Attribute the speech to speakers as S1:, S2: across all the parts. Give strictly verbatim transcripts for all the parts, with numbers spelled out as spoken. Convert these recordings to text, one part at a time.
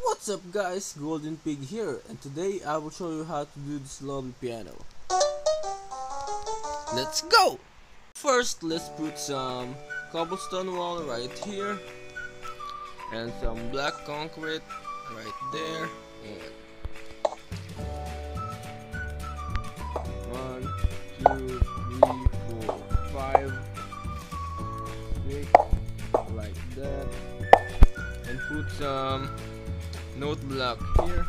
S1: What's up guys, Golden Pig here, and today I will show you how to do this lovely piano. Let's go! First, let's put some cobblestone wall right here, and some black concrete right there. And one, two, three, four, five, six, like that, and put some note block here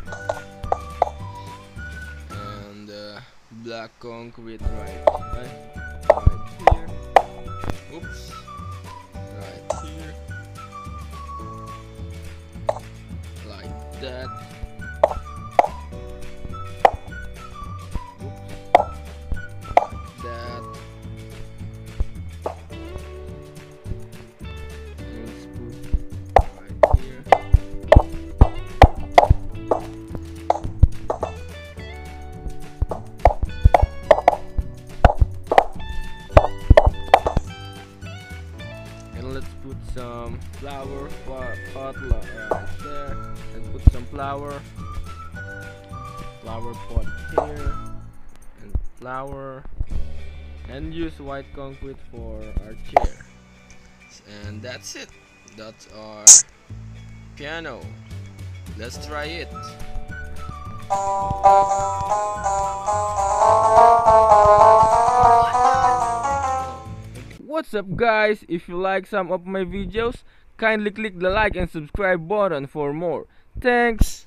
S1: and uh, black concrete right, right, right here. Oops, right here, like that. Oops, like that. And let's put right here. And let's put some flower pot, pot right there, and put some flower flower pot here, and flower, and use white concrete for our chair. And that's it. That's our piano. Let's try it. What's up guys, if you like some of my videos, kindly click the like and subscribe button for more. Thanks.